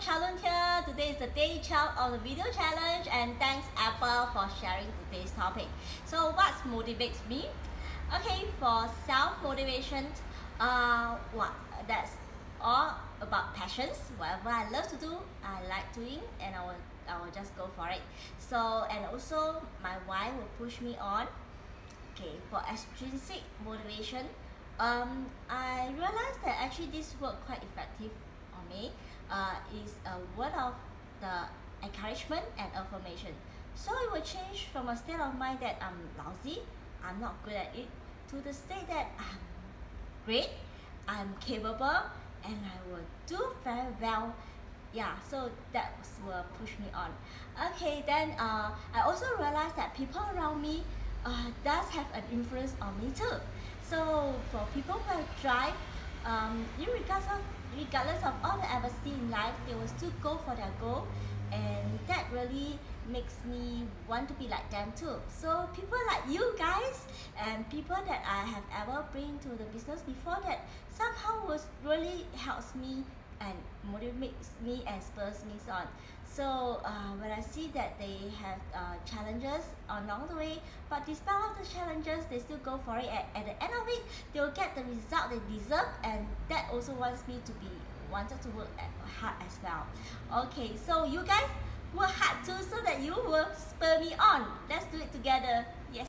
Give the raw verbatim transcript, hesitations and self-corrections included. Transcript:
Chalun here. Today is the day twelve of the video challenge, and thanks Apple for sharing today's topic. So what motivates me? Okay, for self-motivation, uh, what that's all about passions. Whatever I love to do, I like doing, and I will I will just go for it. So and also my wife will push me on. Okay, for extrinsic motivation, um, I realized that actually this work quite effective on me. Uh, is a word of the encouragement and affirmation. So it will change from a state of mind that I'm lousy, I'm not good at it, to the state that I'm great, I'm capable, and I will do very well. Yeah, so that will push me on. Okay, then uh, I also realized that people around me uh, does have an influence on me too. So for people who drive, um, in regards of regardless of all the adversity in life, they will still go for their goal, and that really makes me want to be like them too. So people like you guys and people that I have ever bring to the business before, that somehow was really helps me and motivates me and spurs me on. So uh, when I see that they have uh, challenges along the way, but despite all the challenges, they still go for it. At, at the end of it, they will get the result they deserve, and that also wants me to be wanted to work hard as well. Okay, so you guys work hard too, so that you will spur me on. Let's do it together. Yes.